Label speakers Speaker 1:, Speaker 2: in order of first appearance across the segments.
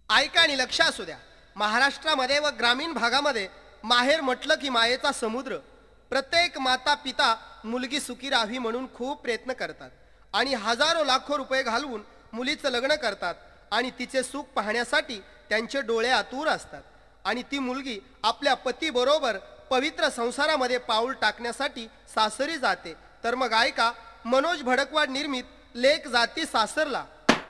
Speaker 1: ऐका आणि लक्ष असू द्या. महाराष्ट्रामध्ये व ग्रामीण भागामध्ये माहेर म्हटलं की मायेचा समुद्र. प्रत्येक माता पिता मुलगी सुखी राहावी म्हणून खूप प्रयत्न करतात आणि हजारो लाखो रुपये घालवून मुलीचं लग्न करतात आणि तिचे सुख पाहण्यासाठी त्यांचे डोळे आतुर असतात आणि ती मुलगी आपल्या पतीबरोबर पवित्र संसारामध्ये पाऊल टाकण्यासाठी सासरी जाते. तर मग ऐका, मनोज भडकवाड निर्मित लेक जाती सासरला.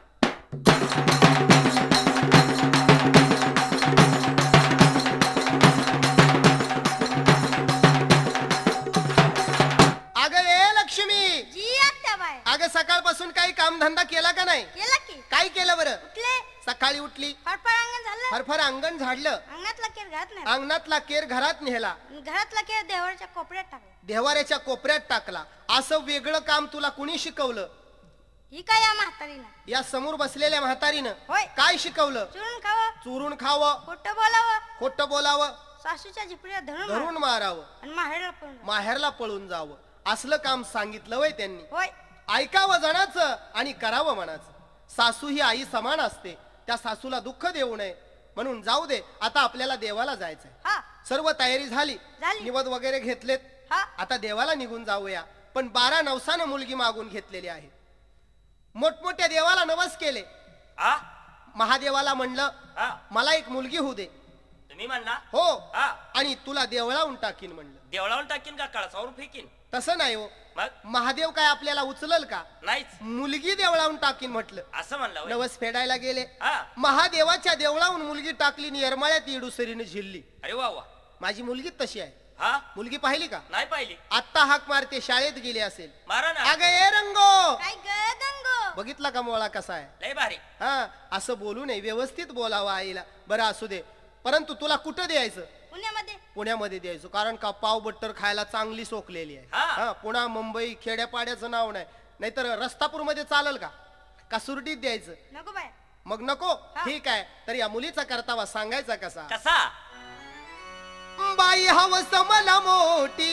Speaker 1: अगं सकाळपासून काही कामधंदा केला का नाही?
Speaker 2: केला की.
Speaker 1: काय केलं बरं?
Speaker 2: उठले,
Speaker 1: सकाळी उठली,
Speaker 2: फरफर अंगण झालं,
Speaker 1: फरफर अंगण झाडलं,
Speaker 2: अंगणातला केर घरात नाही,
Speaker 1: अंगणातला केर घरात नेला,
Speaker 2: घरातला केर देवाच्या कोपऱ्यात टाकला,
Speaker 1: देवाऱ्याच्या कोपऱ्यात टाकला. असं वेगळं काम तुला कुणी शिकवलं?
Speaker 2: ही काय या म्हातारीनं,
Speaker 1: या समोर बसलेल्या म्हातारीनं
Speaker 2: होय.
Speaker 1: काय शिकवलं?
Speaker 2: चुरून खावं,
Speaker 1: चुरून खावं,
Speaker 2: खोटं बोलावं,
Speaker 1: खोटं बोलावं,
Speaker 2: सासूच्या झिपरीला
Speaker 1: धरून मारावं
Speaker 2: आणि माहेरला पळून
Speaker 1: माहेरला पळून जावं. असलं काम सांगितलं वय त्यांनी.
Speaker 2: होय.
Speaker 1: ऐकावं जणाचं आणि करावं मनाचं. सासू ही आई समान असते, त्या सासूला दुःख देऊ नये म्हणून जाऊ दे. आता आपल्याला देवाला जायचंय.
Speaker 2: हा,
Speaker 1: सर्व तयारी झाली,
Speaker 2: झाली.
Speaker 1: निवद वगैरे घेतलेत.
Speaker 2: हा,
Speaker 1: आता देवाला निघून जाऊया. पण 12 नवसानं मुलगी मागून घेतलेली आहे. मोठमोठ्या देवाला नवस केले. महादेवाला म्हणलं मला एक मुलगी होऊ दे.
Speaker 3: तुम्ही म्हणला
Speaker 1: हो, आणि तुला देवळावून टाकीन म्हणलं.
Speaker 3: देवळावून टाकीन का कळसावरून फेकीन?
Speaker 1: तसं नाही हो,
Speaker 3: मग
Speaker 1: महादेव काय आपल्याला उचलल का?
Speaker 3: नाहीच.
Speaker 1: मुलगी देवळावून टाकीन म्हटलं.
Speaker 3: असं म्हणलं होय.
Speaker 1: नवस फेडायला गेले.
Speaker 3: हा.
Speaker 1: महादेवाच्या देवळावून मुलगी टाकली नि येरमाळ्यात इडुसरीने झिल्ली.
Speaker 3: अरे वा वा.
Speaker 1: माझी मुलगी तशी आहे.
Speaker 3: हा,
Speaker 1: मुलगी पाहिली का?
Speaker 3: नाही पाहिली.
Speaker 1: आत्ता हाक मारते, शाळेत गेली असेल.
Speaker 3: मारा ना.
Speaker 1: अगं ए रंगो,
Speaker 2: काय ग गंगो,
Speaker 1: बघितला का मोळा कसा आहे?
Speaker 3: लय भारी.
Speaker 1: हा, असं बोलू नये, व्यवस्थित बोलावं आईला. बरं असू दे, परंतु तुला कुठं द्यायचं?
Speaker 2: पुण्यामध्ये.
Speaker 1: पुण्यामध्ये द्यायचं, कारण का पाव बट्टर खायला चांगली सोकलेली आहे. हा, पुणा मुंबई खेड्यापाड्याचं नाव नाही. नाहीतर रस्तापूर मध्ये चालेल का? का सुरटीत द्यायचं?
Speaker 2: नको बाय.
Speaker 1: मग नको. ठीक आहे. तर या मुलीचा करतावा सांगायचा कसा?
Speaker 3: कसा?
Speaker 1: बाई हवस मला मोठी,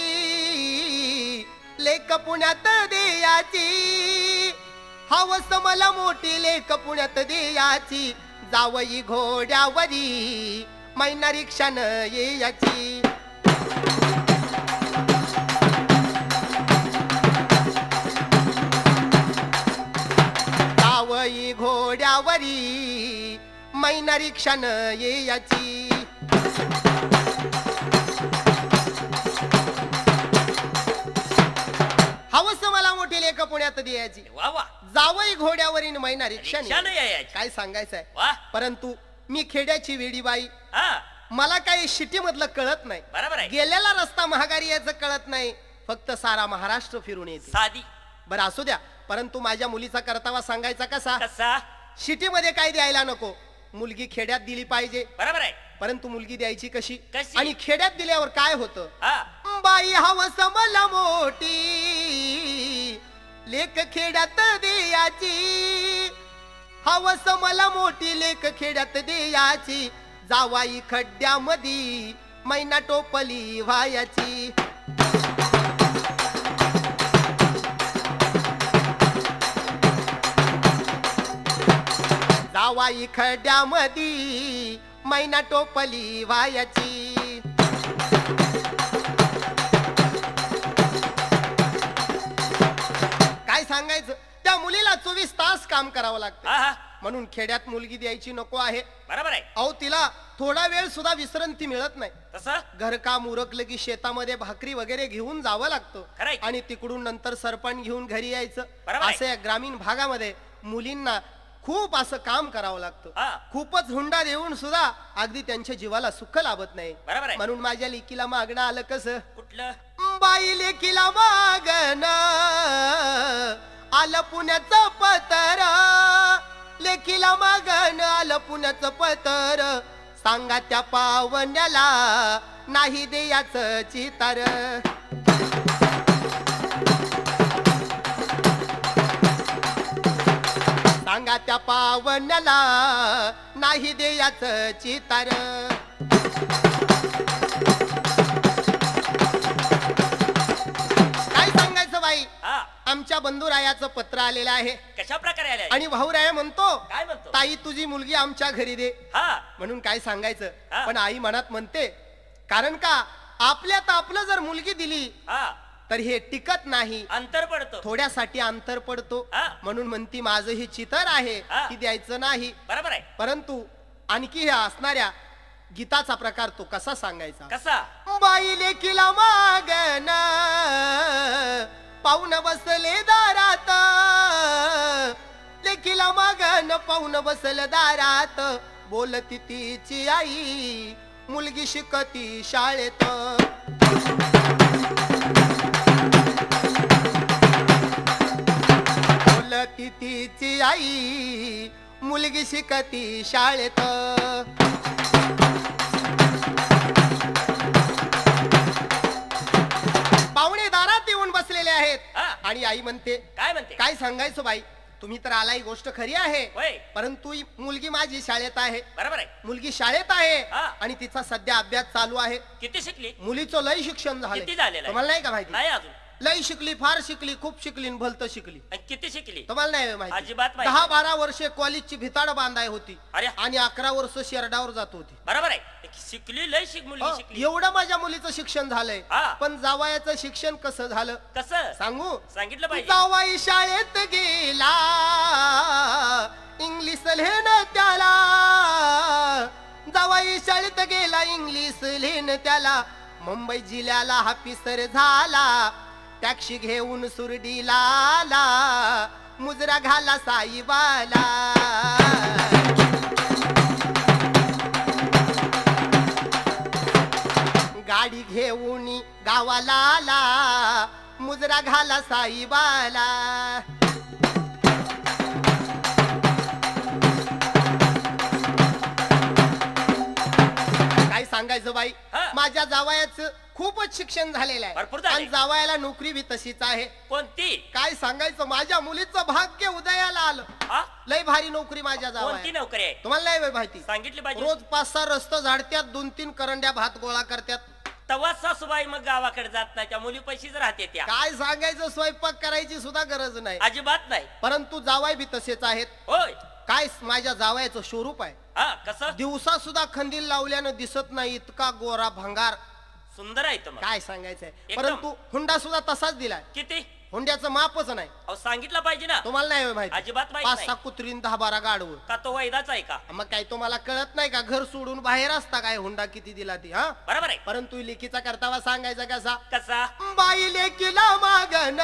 Speaker 1: लेक पुण्यात द्यायची. हवस मला मोठी, लेक पुण्यात द्यायची. जावई घोड्यावरी, मैना रिक्षानं यायची. जावई घोड्यावरी, मैना रिक्षानं यायची. हवस मला मोठी, लेक पुण्यात द्यायची.
Speaker 3: वा वा.
Speaker 1: जावई घोड्यावरील मैना रिक्षाने
Speaker 3: यायची.
Speaker 1: काय सांगायचंय?
Speaker 3: वा.
Speaker 1: परंतु मी खेड्याची वेडी बाई,
Speaker 3: हा,
Speaker 1: मला काही सिटी मधलं कळत नाही.
Speaker 3: बरोबर आहे.
Speaker 1: गेलेला रस्ता महागारी याचं कळत नाही. फक्त सारा महाराष्ट्र फिरून येते.
Speaker 3: साधी.
Speaker 1: बरं असू द्या, परंतु माझ्या मुलीचा करतावा सांगायचा कसा?
Speaker 3: कसा?
Speaker 1: सिटी मध्ये काय द्यायला नको, मुलगी खेड्यात दिली पाहिजे.
Speaker 3: बरोबर आहे.
Speaker 1: परंतु मुलगी द्यायची कशी?
Speaker 3: कशी?
Speaker 1: आणि खेड्यात दिल्यावर काय होतं?
Speaker 3: हा,
Speaker 1: बाई हवस मला मोठी, लेक खेड्यात द्यायची. हवस मला मोठी, लेक खेड्यात द्यायची. जावाई खड्ड्यामध्ये, मैना टोपली व्हायची. जावाई खड्ड्यामध्ये, मैना टोपली व्हायची. काय सांगायचं? त्या मुलीला 24 तास काम करावं लागतं. म्हणून खेड्यात मुलगी द्यायची नको आहे.
Speaker 3: बरोबर आहे.
Speaker 1: अहो, तिला थोडा वेळ सुद्धा विश्रांती मिळत नाही.
Speaker 3: तसं
Speaker 1: घरकाम उरकलं की शेतामध्ये भाकरी वगैरे घेऊन जावं लागतं
Speaker 3: खरंय.
Speaker 1: आणि तिकडून नंतर सरपण घेऊन घरी यायचं.
Speaker 3: बरोबर आहे.
Speaker 1: असं या ग्रामीण भागामध्ये मुलींना खूप असं काम करावं लागतं. खूपच हुंडा देऊन सुद्धा अगदी त्यांच्या जीवाला सुख लाभत नाही.
Speaker 3: बरोबर आहे.
Speaker 1: म्हणून माझ्या लेकीला मागणं आलं. कसं?
Speaker 3: कुठलं?
Speaker 1: बाई लेकीला मागणं आलं पुण्याचं पतर. लेकीला मागणं आलं पुण्याचं पतर. सांगा त्या पावण्याला, नाही द्यायचं चितार. सांगा त्या पावण्याला, नाही द्यायचं चितार. काय सांगायचं बाई? आमच्या बंधुरायाचं पत्र आलेलं आहे
Speaker 3: कशा प्रकारे आले
Speaker 1: आणि भाऊराया म्हणतो
Speaker 3: काय म्हणतो
Speaker 1: ताई तुझी मुलगी आमच्या घरी दे
Speaker 3: हा
Speaker 1: म्हणून काय सांगायचं
Speaker 3: हा.
Speaker 1: पण आई मनात म्हणते कारण का आपल्यात आपलं जर मुलगी दिली
Speaker 3: हा
Speaker 1: तर हे टिकत नाही
Speaker 3: अंतर पडतो
Speaker 1: थोड्यासाठी अंतर पडतो
Speaker 3: हा.
Speaker 1: म्हणून म्हणती माझं हे चितर आहे
Speaker 3: हा.
Speaker 1: की द्यायचं नाही
Speaker 3: बरोबर आहे
Speaker 1: परंतु आणखी ह्या असणाऱ्या गीताचा प्रकार तो कसा सांगायचा
Speaker 3: कसा
Speaker 1: बाई लेकीला मागन पाहुण बसले दारात लेकीला मागन पाहुण बसले दारात बोलती तिची आई मुलगी शिकती शाळेत बोलती तिची आई मुलगी शिकती शाळेत पाहुणे दारात येऊन बसलेले आहेत
Speaker 3: हा.
Speaker 1: आणि आई म्हणते
Speaker 3: काय म्हणते
Speaker 1: काय सांगायचं बाई तुम्ही तर आला ही गोष्ट खरी आहे
Speaker 3: होय
Speaker 1: परंतु ही मुलगी माझी शाळेत आहे
Speaker 3: बरोबर आहे
Speaker 1: मुलगी शाळेत आहे
Speaker 3: हा.
Speaker 1: आणि तिचा सध्या अभ्यास चालू आहे
Speaker 3: किती शिकली
Speaker 1: मुलीचं लय शिक्षण झालंय
Speaker 3: किती झालेलं आहे?
Speaker 1: तुम्हाला नाही का माहिती
Speaker 3: नाही अजून
Speaker 1: लय शिकली फार शिकली खूप शिकली आणि भलत शिकली
Speaker 3: आणि किती शिकली
Speaker 1: तुम्हाला नाही माहिती
Speaker 3: अजिबात माहिती
Speaker 1: 10-12 वर्षे कॉलेजची भिताड बांधाय होती
Speaker 3: अरे.
Speaker 1: आणि 11 वर्ष शेरडावर जात होती
Speaker 3: बरोबर आहे शिकली लय मुलगी शिकली
Speaker 1: एवढं माझ्या मुलीचं शिक्षण झालंय
Speaker 3: हा.
Speaker 1: पण जावयाचं शिक्षण कसं झालं
Speaker 3: कसं
Speaker 1: सांगू
Speaker 3: सांगितलं पाहिजे
Speaker 1: जावाई शाळेत गेला इंग्लिश लिहिणं त्याला जावाई शाळेत गेला इंग्लिश लिहिणं त्याला मुंबई जिल्ह्याला हाफिसर झाला टॅक्सी घेऊन सुरडीला आला मुजरा घाला साईबाला गाडी घेऊन गावाला आला मुजरा घाला साईबाला काय सांगायचं बाई
Speaker 3: हा.
Speaker 1: माझ्या जावयाचं खूपच शिक्षण झालेलं आहे
Speaker 3: भरपूर झालंय.
Speaker 1: आणि जावयाला नोकरी बी तशीच आहे
Speaker 3: कोणती
Speaker 1: काय सांगायचं माझ्या मुलीचं भाग्य उदयाला आलं
Speaker 3: हा
Speaker 1: लय भारी नोकरी माझ्या
Speaker 3: कोणती
Speaker 1: जावया
Speaker 3: नोकरी आहे
Speaker 1: तुम्हाला नाही बाई माहिती
Speaker 3: सांगितली पाहिजे
Speaker 1: रोज 5-6 रस्ते झाडत्यात 2-3 करंड्या भात गोळा करत्यात
Speaker 3: तवा सासूबाई मग गावाकडे जात नाही त्या मुली पैशीच राहते त्या
Speaker 1: काय सांगायचं स्वयंपाक करायची सुद्धा गरज नाही
Speaker 3: अजिबात नाही
Speaker 1: परंतु जावाय बी तसेच आहेत
Speaker 3: होय
Speaker 1: काय माझ्या जावयाचं स्वरूप आहे
Speaker 3: हा कसं
Speaker 1: दिवसा सुद्धा खंदील लावल्यानं दिसत नाही इतका गोरा भंगार
Speaker 3: सुंदर आहे तर मग
Speaker 1: काय सांगायचंय
Speaker 3: एकदम.
Speaker 1: परंतु हुंडा सुद्धा तसाच दिलाय
Speaker 3: किती
Speaker 1: हुंड्याचं मापच नाही
Speaker 3: अहो सांगितलं पाहिजे ना
Speaker 1: तुम्हाला नाही माहिती
Speaker 3: अजिबात माहित नाही.
Speaker 1: 5-6 कुत्रीन 10-12 गाडवं
Speaker 3: का तो वैदाच आहे का
Speaker 1: मग काय तुम्हाला कळत नाही का घर सोडून बाहेर असता काय हुंडा किती दिला ती हा
Speaker 3: बरोबर आहे
Speaker 1: परंतु लेकीचा करतावा सांगायचा कसा
Speaker 3: कसा
Speaker 1: बाई लेकीला मागन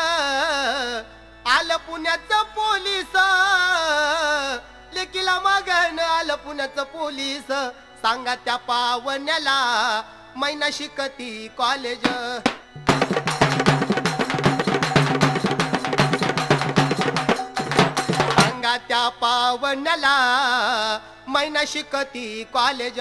Speaker 1: आलं पुण्याचं पोलीस लेकीला मागन आलं पुण्याचं पोलीस सांगा त्या पावण्याला मैना शिकती कॉलेज सांगा त्या पावण्याला मैना शिकती कॉलेज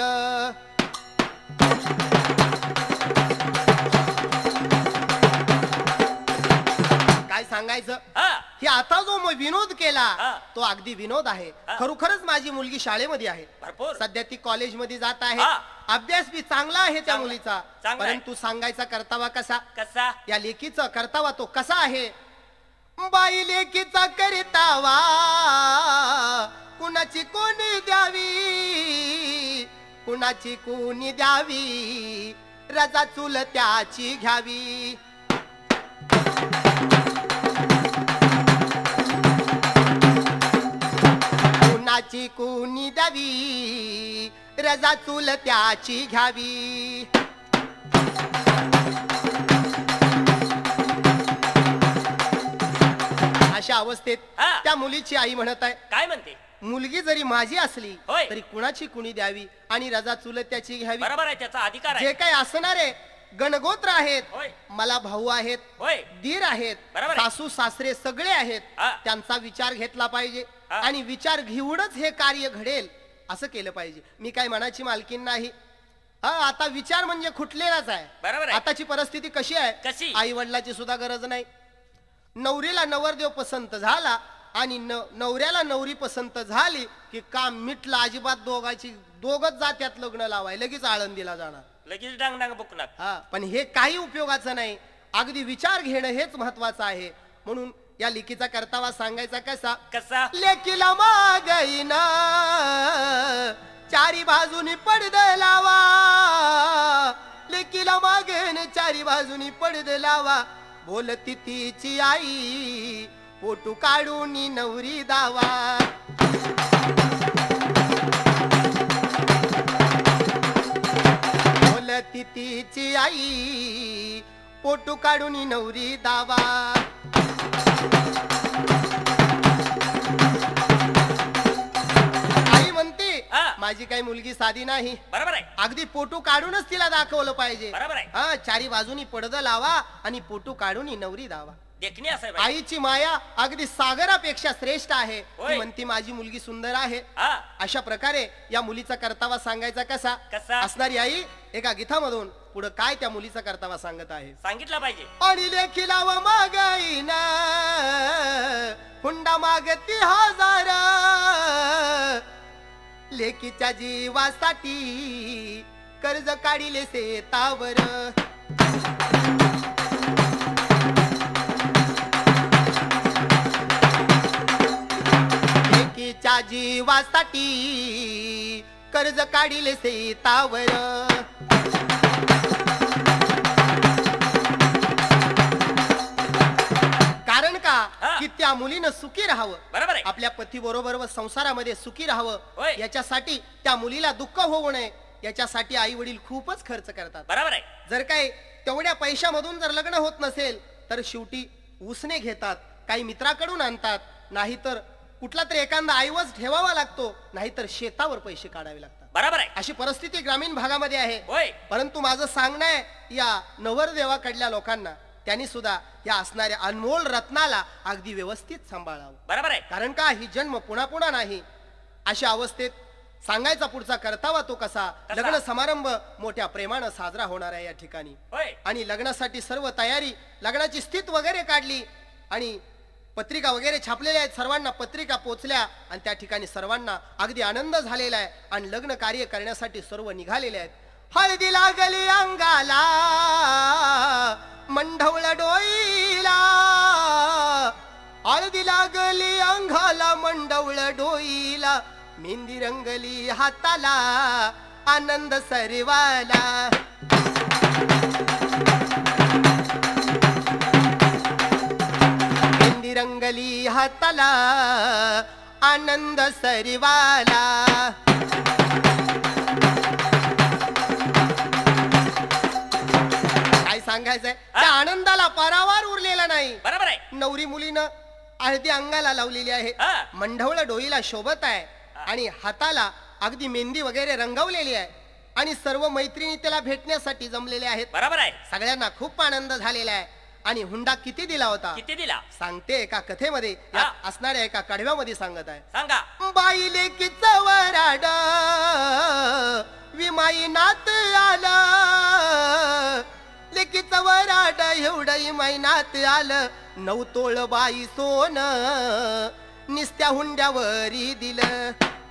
Speaker 1: काय सांगायचं
Speaker 3: हा
Speaker 1: हे आता जो विनोद केला
Speaker 3: हा.
Speaker 1: तो अगदी विनोद आहे
Speaker 3: हा.
Speaker 1: खरोखरच माझी मुलगी शाळेमध्ये आहे
Speaker 3: भरपूर
Speaker 1: सध्या ती कॉलेजमध्ये जात आहे
Speaker 3: हा.
Speaker 1: अभ्यास बी चांगला आहे त्या
Speaker 3: चांगला-
Speaker 1: मुलीचा
Speaker 3: चांगला आहे.
Speaker 1: परंतु सांगायचा करतावा कसा
Speaker 3: कसा
Speaker 1: या लेकीचा करतावा तो कसा आहे बाई लेकीचा करतावा कुणाची कोणी द्यावी कुणाची कोणी द्यावी रजा चुलत्याची घ्यावी कुणाची कोणी द्यावी रजा चुलत्याची घ्यावी अशा अवस्थेत
Speaker 3: हा.
Speaker 1: त्या मुलीची आई म्हणत आहे
Speaker 3: काय म्हणते
Speaker 1: मुलगी जरी माझी असली
Speaker 3: होय.
Speaker 1: तरी कुणाची कुणी द्यावी आणि रजा चुलत्याची घ्यावी
Speaker 3: बरोबर आहे त्याचा अधिकार
Speaker 1: जे
Speaker 3: आहे
Speaker 1: काही असणारे गणगोत्र आहेत
Speaker 3: होय.
Speaker 1: मला भाऊ आहेत
Speaker 3: होय
Speaker 1: दीर आहेत
Speaker 3: बरोबर आहे.
Speaker 1: सासू सासरे सगळे आहेत
Speaker 3: हा.
Speaker 1: त्यांचा विचार घेतला पाहिजे
Speaker 3: हा.
Speaker 1: आणि विचार घेऊनच हे कार्य घडेल असं केलं पाहिजे मी काय मनाची मालकीन नाही हा आता विचार म्हणजे खुटलेलाच आहे
Speaker 3: बरोबर आहे.
Speaker 1: आताची परिस्थिती कशी आहे
Speaker 3: कशी?
Speaker 1: आई वडिलाची सुद्धा गरज नाही नवरीला नवरदेव पसंत झाला आणि नवऱ्याला नवरी पसंत झाली की काम मिटलं अजिबात दोघच जात्यात लग्न लावाय लगेच आळंदीला जाणार
Speaker 3: लगेच डांग डांग बुकणार
Speaker 1: हा पण हे काही उपयोगाचं नाही अगदी विचार घेणं हेच महत्वाचं आहे म्हणून या लेकीचा कर्तव्य सांगायचा कसा
Speaker 3: कसा
Speaker 1: लेकीला मागईना चारी बाजूनी पडद लावा लेकीला मागेन चारी बाजूनी पडद लावा बोलती तिची आई फोटो काढून नवरी दावा बोलती तिची आई फोटो काढून नवरी दावा आई म्हणते माझी काही मुलगी साधी नाही
Speaker 3: बरोबर आहे
Speaker 1: अगदी फोटो काढूनच तिला दाखवलं पाहिजे
Speaker 3: बरोबर आहे
Speaker 1: हा चारी बाजूनी पडद लावा आणि फोटो काढून नवरी दावा
Speaker 3: देखणी असाय
Speaker 1: आईची माया अगदी सागरापेक्षा श्रेष्ठ आहे
Speaker 3: होय.
Speaker 1: ती म्हणती माझी मुलगी सुंदर आहे
Speaker 3: हा
Speaker 1: अशा प्रकारे या मुलीचा कर्तव्य सांगायचा कसा
Speaker 3: कसा?
Speaker 1: असणारी आई एका गीतामधून पुढे काय त्या मुलीचा कर्तव्य सांगत आहे
Speaker 3: सांगितलं पाहिजे
Speaker 1: आणि लेखीला व मागाईना हुंडा मागती हजार लेकीच्या जीवासाठी कर्ज काढिले शेतावर लेकीच्या जीवासाठी कर्ज काढिले शेतावर कारण का की त्या मुलीनं सुखी राहावं
Speaker 3: बरोबर आहे
Speaker 1: आपल्या पती बरोबर व संसारामध्ये सुखी राहावं
Speaker 3: होय.
Speaker 1: याच्यासाठी त्या मुलीला दुःख होऊ नये याच्यासाठी आई वडील खूपच खर्च करतात
Speaker 3: बरोबर आहे
Speaker 1: जर काही तेवढ्या पैशामधून जर लग्न होत नसेल तर शेवटी उसने घेतात काही मित्राकडून आणतात नाहीतर कुठला तरी एखादा ऐवज ठेवावा लागतो नाहीतर शेतावर पैसे काढावे लागतात
Speaker 3: बरोबर आहे
Speaker 1: अशी परिस्थिती ग्रामीण भागामध्ये आहे
Speaker 3: होय
Speaker 1: परंतु माझं सांगणं आहे या नवरदेवाकडल्या लोकांना त्यांनी सुद्धा या असणाऱ्या अनमोल रत्नाला अगदी व्यवस्थित सांभाळावं
Speaker 3: बरोबर आहे
Speaker 1: कारण का ही जन्म पुन्हा पुन्हा नाही अशा अवस्थेत सांगायचा पुढचा कर्तव्य तो कसा लग्न समारंभ मोठ्या प्रेमानं साजरा होणार आहे या ठिकाणी
Speaker 3: होय
Speaker 1: आणि लग्नासाठी सर्व तयारी लग्नाची स्थिती वगैरे काढली आणि पत्रिका वगैरे छापलेल्या आहेत सर्वांना पत्रिका पोचल्या आणि त्या ठिकाणी सर्वांना अगदी आनंद झालेला आहे आणि लग्न कार्य करण्यासाठी सर्व निघालेले आहेत हळदी लागली अंगाला मंढवळ डोईला हळदी लागली अंगाला मंडवळ डोईला मेहंदी रंगली हाताला आनंद सर्वाला मेहंदी रंगली हाताला आनंद सर्वाला काय सांगायचंय त्या आनंदाला पारावार उरलेला नाही
Speaker 3: बरोबर आहे
Speaker 1: नवरी मुलीनं हळदी अंगाला लावलेली आहे मंढवळ डोईला शोभत आहे आणि हाताला अगदी मेहंदी वगैरे रंगवलेली आहे आणि सर्व मैत्रिणी त्याला भेटण्यासाठी जमलेले आहेत
Speaker 3: बरोबर आहे
Speaker 1: सगळ्यांना खूप आनंद झालेला आहे आणि हुंडा किती दिला होता
Speaker 3: किती दिला
Speaker 1: सांगते एका कथेमध्ये या असणाऱ्या एका कडव्यामध्ये सांगत आहे
Speaker 3: सांगा
Speaker 1: बाई लेकीचं वराड विमाई नात आलं लेकीचं वराड एवढं महिन्यात आलं 9 तोळ बाई सोन निस्त्या हुंड्यावरी दिलं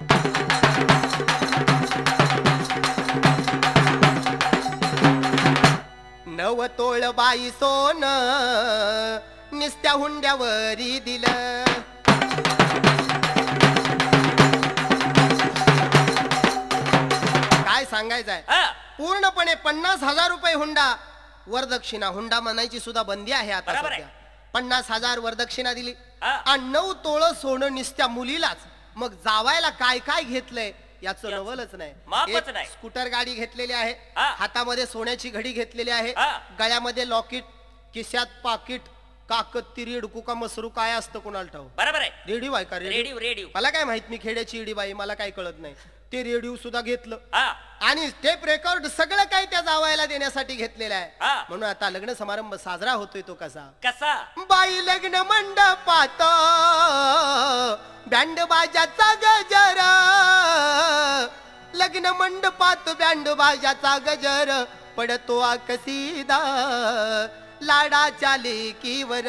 Speaker 1: नव तोळ बाई सोन निस्त्या हुंड्यावरी दिलं काय सांगायचंय पूर्णपणे 50,000 रुपये हुंडा वरदक्षिणा हुंडा म्हणायची सुद्धा बंदी आहे आता
Speaker 3: बरोबर
Speaker 1: सध्या 50,000 वरदक्षिणा दिली
Speaker 3: हा.
Speaker 1: आणि 9 तोळ सोनं निस्त्या मुलीलाच मग जावायला काय काय घेतलंय याचं नवलच
Speaker 3: मापच
Speaker 1: नाही
Speaker 3: नाही.
Speaker 1: स्कूटर गाडी घेतलेली आहे
Speaker 3: हा.
Speaker 1: हातामध्ये सोन्याची घडी घेतलेली आहे
Speaker 3: हा.
Speaker 1: गळ्यामध्ये लॉकेट खिशात पाकिट काकत रेडकू का मसरू काय असतं कोणाला ठाऊ
Speaker 3: बरोबर आहे
Speaker 1: रेडिओ आहे का
Speaker 3: रेडिओ रेडिओ
Speaker 1: मला काय माहित मी खेड्याची इडी बाई मला काय कळत नाही ते रेडिओ सुद्धा घेतलं
Speaker 3: हा
Speaker 1: आणि टेप रेकॉर्ड सगळं काही त्या जावायला देण्यासाठी घेतलेलं आहे
Speaker 3: हा.
Speaker 1: म्हणून आता लग्न समारंभ साजरा होतोय तो कसा
Speaker 3: कसा
Speaker 1: बाई लग्न मंडपात बँड बाजाचा गजर लग्न मंडपात बँड बाजाचा गजर पडतो आकसीदा लाडाच्या लेकीवर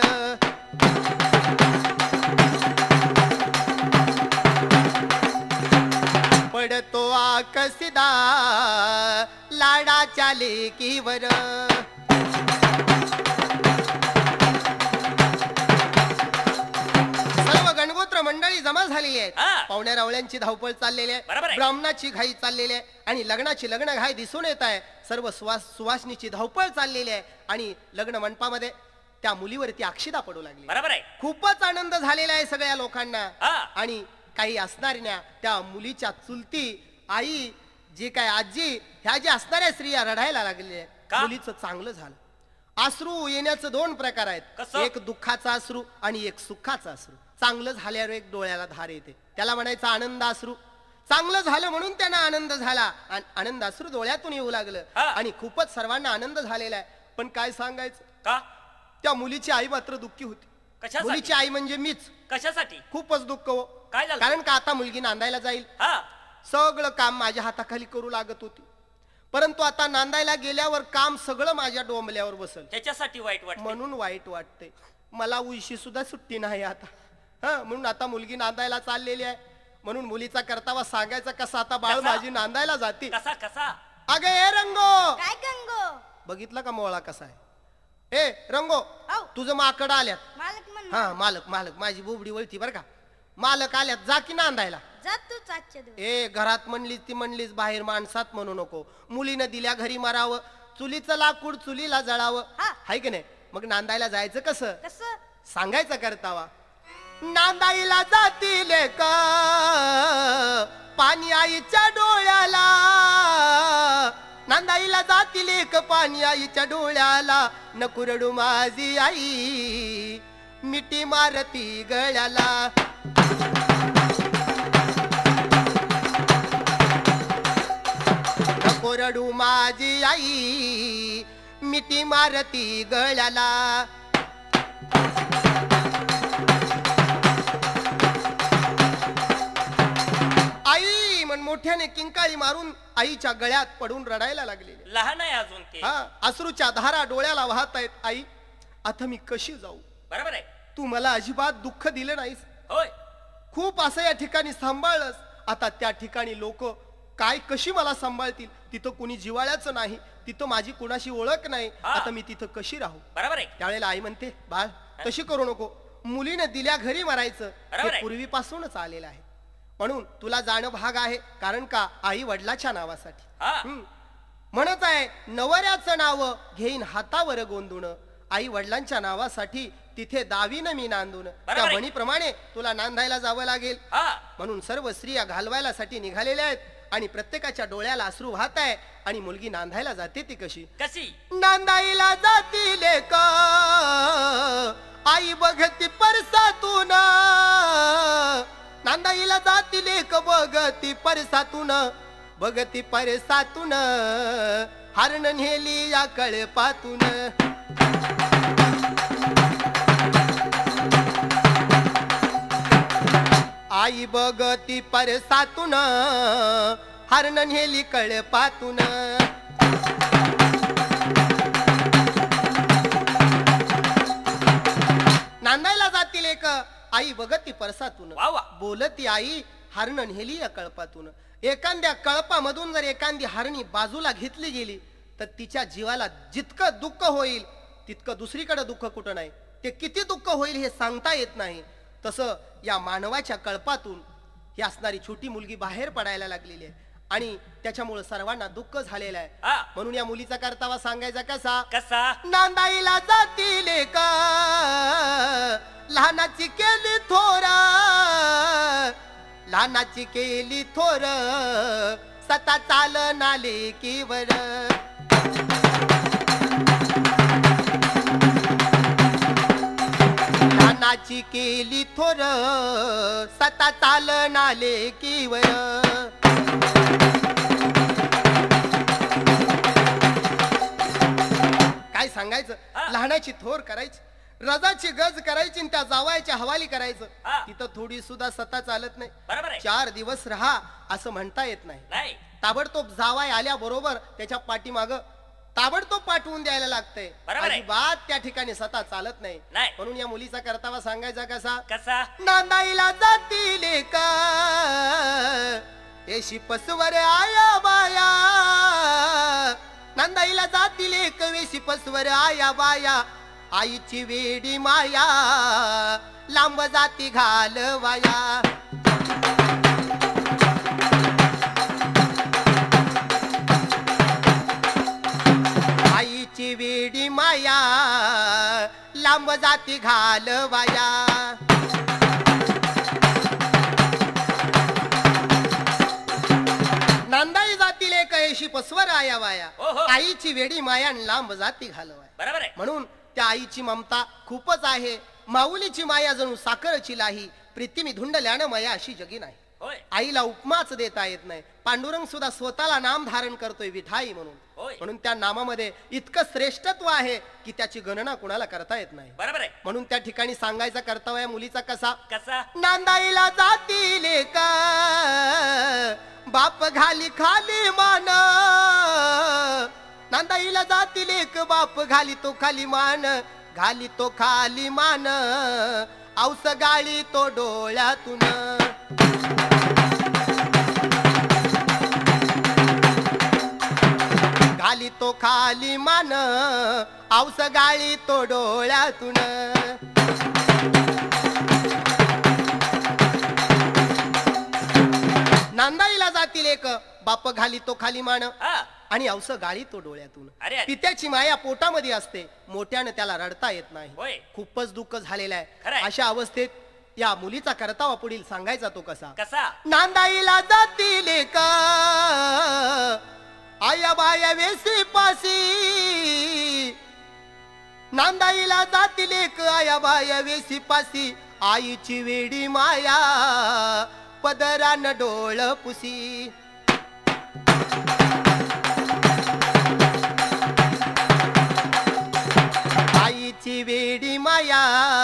Speaker 1: पडतो आकसीदा लाडाच्या लेकीवर जमा झालेली आहे.
Speaker 3: हा.
Speaker 1: पाहुण्या रावळ्यांची धावपळ चाललेली
Speaker 3: बरोबर
Speaker 1: आहे,
Speaker 3: आहे.
Speaker 1: ब्राह्मणाची घाई चाललेली आहे आणि लग्नाची लग्न घाई दिसून येत आहे. सर्व सुवासनीची धावपळ चाललेली आहे आणि लग्न मंडपामध्ये त्या मुलीवरती अक्षिता पडू लागली.
Speaker 3: बरोबर आहे.
Speaker 1: खूपच आनंद झालेला आहे सगळ्या लोकांना.
Speaker 3: हा.
Speaker 1: आणि काही असणाऱ्या त्या मुलीच्या चुलती आई, जी काय आजी, ह्या ज्या असणाऱ्या स्त्रिया रडायला लागलेल्या आहेत.
Speaker 3: का?
Speaker 1: मुलीचं चांगलं झालं. अश्रू येण्याचं दोन प्रकार आहेत,
Speaker 3: कसं?
Speaker 1: एक दुःखाचा अश्रू आणि एक सुखाचा अश्रू. चांगलं झाल्यावर एक डोळ्याला धार येते, त्याला म्हणायचं आनंद अश्रू. चांगलं झालं म्हणून त्यांना आनंद झाला, आनंद अश्रू डोळ्यातून येऊ लागलं
Speaker 3: हा.
Speaker 1: आणि खूपच सर्वांना आनंद झालेला आहे. पण काय सांगायचं,
Speaker 3: का?
Speaker 1: त्या मुलीची आई मात्र दुःखी होती.
Speaker 3: कशासाठी?
Speaker 1: मुलीची आई म्हणजे मीच.
Speaker 3: कशासाठी?
Speaker 1: खूपच दुःख हो.
Speaker 3: काय झालं?
Speaker 1: कारण का आता मुलगी नांदायला जाईल,
Speaker 3: हा.
Speaker 1: सगळं काम माझ्या हाताखाली करू लागत होती. परंतु आता नांदायला गेल्यावर काम सगळं माझ्या डोंबल्यावर बसल,
Speaker 3: त्याच्यासाठी वाईट वाटत.
Speaker 1: म्हणून वाईट वाटते मला. उशी सुद्धा सुट्टी नाही आता. म्हणून आता मुलगी नांदायला चाललेली आहे. म्हणून मुलीचा कर्तव्य सांगायचा कसा, आता बाळ
Speaker 3: कसा?
Speaker 1: माझी नांदायला जाते.
Speaker 3: कसा कसा?
Speaker 1: अगं ए रंगो,
Speaker 2: काय गंगो?
Speaker 1: बघितलं का मोळा कसा आहे? ए रंगो,
Speaker 2: औ.
Speaker 1: तुझं माकड आल्यात.
Speaker 2: मालक म्हण.
Speaker 1: हा मालक, मालक माझी बोबडी वळती बर का. मालक आल्यात, जा की नांदायला.
Speaker 2: जा तूच आजच्या दिवस.
Speaker 1: ए घरात म्हणलीस ती म्हणलीस, बाहेर माणसात म्हणू नको. मुलीनं दिल्या घरी मारावं, चुलीचं लाकूड चुलीला जळावं,
Speaker 2: हा.
Speaker 1: हाय की नाही? मग नांदायला जायचं कसं,
Speaker 2: कसं?
Speaker 1: सांगायचं करतावा. नांदाईला जातील का पाणी आईच्या डोळ्याला, नांदाईला जातील एक पाणी आईच्या डोळ्याला. नको रडू माझी आई, मिठी मारती गळ्याला. नको रडू माझी आई, मिठी मारती गळ्याला. आई म्हण मोठ्याने किंकाळी मारून आईच्या गळ्यात पडून रडायला लागले.
Speaker 3: लहान आहे अजून ते.
Speaker 1: हा, अश्रूच्या धारा डोळ्याला वाहत आहेत. आई आता मी कशी जाऊ,
Speaker 3: बरोबर आहे.
Speaker 1: तू मला अजिबात दुःख दिलं नाहीस.
Speaker 3: होय.
Speaker 1: खूप असं या ठिकाणी सांभाळलंस, आता त्या ठिकाणी लोक काय कशी मला सांभाळतील. तिथं कोणी जिवाळ्याचं नाही, तिथं माझी कोणाशी ओळख नाही.
Speaker 3: हा.
Speaker 1: आता मी तिथं कशी राहू.
Speaker 3: बरोबर आहे.
Speaker 1: त्यावेळेला आई म्हणते, बाळ तशी करू नको, मुलीने दिल्या घरी मारायचं
Speaker 3: बरोबर
Speaker 1: हे
Speaker 3: आहे.
Speaker 1: पूर्वीपासूनच आलेलं आहे. म्हणून तुला जाणं भाग आहे. कारण का आई वडिलाच्या नावासाठी.
Speaker 3: हा.
Speaker 1: म्हणत आहे, नवऱ्याचं नाव घेईन हातावर गोंधून, आई वडिलांच्या नावासाठी तिथे दावीन मी नांदून. त्या
Speaker 3: आहे.
Speaker 1: म्हणीप्रमाणे तुला नांदायला जावं लागेल.
Speaker 3: हा.
Speaker 1: म्हणून सर्व स्त्रिया घालवायला साठी निघालेल्या आहेत आणि प्रत्येकाच्या डोळ्याला अश्रू वाहत आहे. आणि मुलगी नांदायला जाते ती कशी,
Speaker 3: कशी?
Speaker 1: नांदाईला जातील का आई बघती परसातून, नांदाईला जातील एक बघती परसातून, बघती परसातून हरण नेली या कळपातून. आई बघती परसातून हरण नेली कळपातून. नांदायला जातील एक आई बघती परसातून,
Speaker 3: वा वा.
Speaker 1: बोलती आई हरण नेली या कळपातून. एखाद्या कळपामधून जर एखादी हरणी बाजूला घेतली गेली तर तिच्या जीवाला जितकं दुःख होईल तितकं दुसरीकडे दुःख कुठं नाही. ते किती दुःख होईल हे सांगता येत नाही. तसं या मानवाच्या कळपातून ही असणारी छोटी मुलगी बाहेर पडायला लागलेली आहे आणि त्याच्यामुळे सर्वांना दुःख झालेलं आहे.
Speaker 3: हा.
Speaker 1: म्हणून या मुलीचा कर्तव्य सांगायचा कसा,
Speaker 3: कसा?
Speaker 1: नांदाईला जातील का लहानाची केली थोर, लहानाची केली थोर, सता चाल नाले कीवर. लहानाची केली थोर, सता चाल नाले कीवर. काय सांगायचं,
Speaker 3: हा.
Speaker 1: लहानाची थोर करायची, रजाची गज करायची आणि त्या जावायच्या हवाली करायचं.
Speaker 3: हा.
Speaker 1: तिथं थोडी सुद्धा सत्ता चालत नाही.
Speaker 3: बरोबर आहे.
Speaker 1: 4 दिवस राहा असं म्हणता येत नाही.
Speaker 3: नाही.
Speaker 1: ताबडतोब जावाय आल्याबरोबर त्याच्या पाठीमाग ताबडतोब पाठवून द्यायला लागतंय.
Speaker 3: बरोबर आहे.
Speaker 1: अजिबात त्या ठिकाणी सत्ता चालत नाही.
Speaker 3: नाही.
Speaker 1: म्हणून या मुलीचा कर्तव्य सांगायचा कसा,
Speaker 3: कसा?
Speaker 1: नांदाईला जातील का एशी पसवर आया बाया, नांदाईला जातील एक वेशी पसवर आया बाया. आईची वेडी माया लांब जाती घालवाया. लांब जाती घालवाया. नांदाई जातील एक ऐशी पस्वर आया वाया.
Speaker 3: ओहो.
Speaker 1: आईची वेडी माया आणि लांब जाती घालवाया.
Speaker 3: बरोबर आहे.
Speaker 1: म्हणून त्या आईची ममता खूपच आहे. माऊलीची माया जणू साखरची लाही. प्रीतिमी धुंडल्यानं माया अशी जगी नाही.
Speaker 3: होय
Speaker 1: आईला उपमाच देता येत नाही. पांडुरंग सुद्धा स्वतःला नाम धारण करतोय विठाई म्हणून.
Speaker 3: होय.
Speaker 1: म्हणून त्या नामामध्ये इतकं श्रेष्ठत्व आहे की त्याची गणना कुणाला करता येत नाही.
Speaker 3: बरोबर आहे.
Speaker 1: म्हणून त्या ठिकाणी सांगायचा कर्तव्य मुलीचा कसा.
Speaker 3: कसा
Speaker 1: नांदाईला जातील का बाप घाली खाली मान. नांदाईला जातील एक बाप घाली तो खाली मान. घाली तो खाली मान औस गाळी तो डोळ्यातून. घाली तो खाली मान औस गाळी तो डोळ्यातून. नांदाईला जातील एक बाप घाली तो खाली मान
Speaker 3: हा
Speaker 1: आणि औस गाळी तो डोळ्यातून.
Speaker 3: अरे अरे.
Speaker 1: पित्याची माया पोटामध्ये असते. मोठ्यानं त्याला रडता येत नाही.
Speaker 3: होय.
Speaker 1: खूपच दुःख झालेलं
Speaker 3: खरंय.
Speaker 1: आहे. अशा अवस्थेत या मुलीचा कर्तव्य पुढील सांगायचा तो कसा.
Speaker 3: कसा
Speaker 1: नांदाईला जातील का आया बाया वेसी पासी. नांदाईला जातील एक आया बाया वेसी पासी. आईची वेडी माया पदरान डोळ पुसी. आईची वेडी माया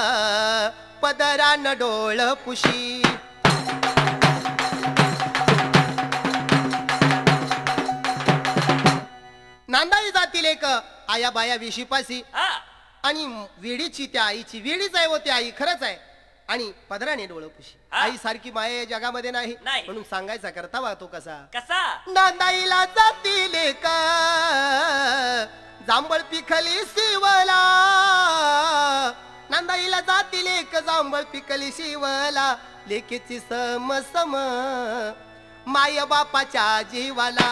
Speaker 1: पदरान डोळ पुशी. नांदाई जातील एक आया बाया वेशीपाशी
Speaker 3: हा
Speaker 1: आणि वेडीची त्या आईची वेडीच आहे व ती आई खरंच आहे आणि पदराने डोळ पुशी.
Speaker 3: हा.
Speaker 1: आई सारखी माया या जगामध्ये नाही.
Speaker 3: नाही.
Speaker 1: म्हणून सांगायचा कर्तव्य तो कसा.
Speaker 3: कसा
Speaker 1: नांदाईला जातील का जांभळ पिकली शिवला. नांदाईला जातील एक जांभळ पिकली शिवला. लेकीची सम सम माय बापाच्या जीवाला.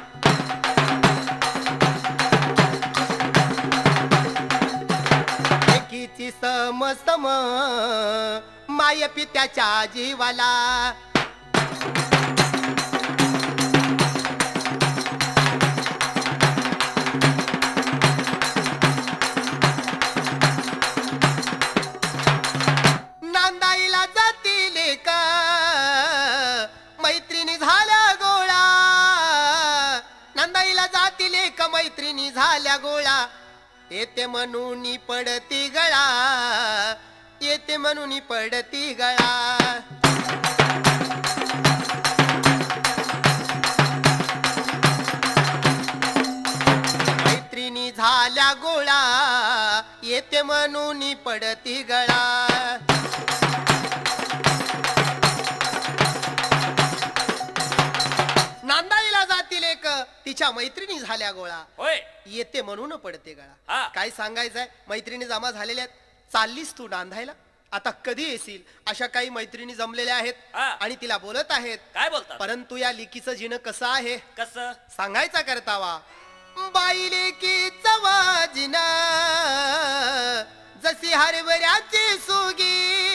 Speaker 1: लेकीची सम सम माय पित्याच्या जीवाला. नांदाईला जातील का मैत्रिणी झाल्या गोळा. नांदाईला जातील का मैत्रिणी झाल्या गोळा. येते म्हणून पडती गळा. येते म्हणून पडती गळा. मैत्रिणी झाल्या गोळा. येते म्हणून पडती गळा. नांदाईला जातील एक तिच्या मैत्रिणी झाल्या गोळा.
Speaker 3: होय
Speaker 1: येते म्हणून पडते
Speaker 3: हा.
Speaker 1: गळा. काय सांगायचंय. मैत्रिणी जमा झालेल्या आहेत. चाललीस तू नांदायला आता कधी येशील. अशा काही मैत्रिणी जमलेल्या आहेत
Speaker 3: हा.
Speaker 1: आणि तिला बोलत आहेत.
Speaker 3: काय बोलतात
Speaker 1: परंतु या लेकीचं जिणं कसं आहे
Speaker 3: कसं
Speaker 1: सांगायचा करतावा. बाई लेकीचं वाजिन जशी हरभऱ्याची सुगी.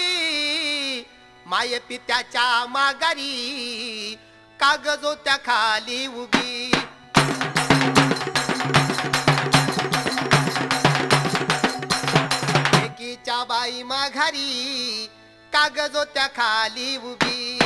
Speaker 1: माय पित्याच्या माघारी कागज त्या खाली उभी. लेकीच्या बाई माघारी कागज त्या खाली उभी.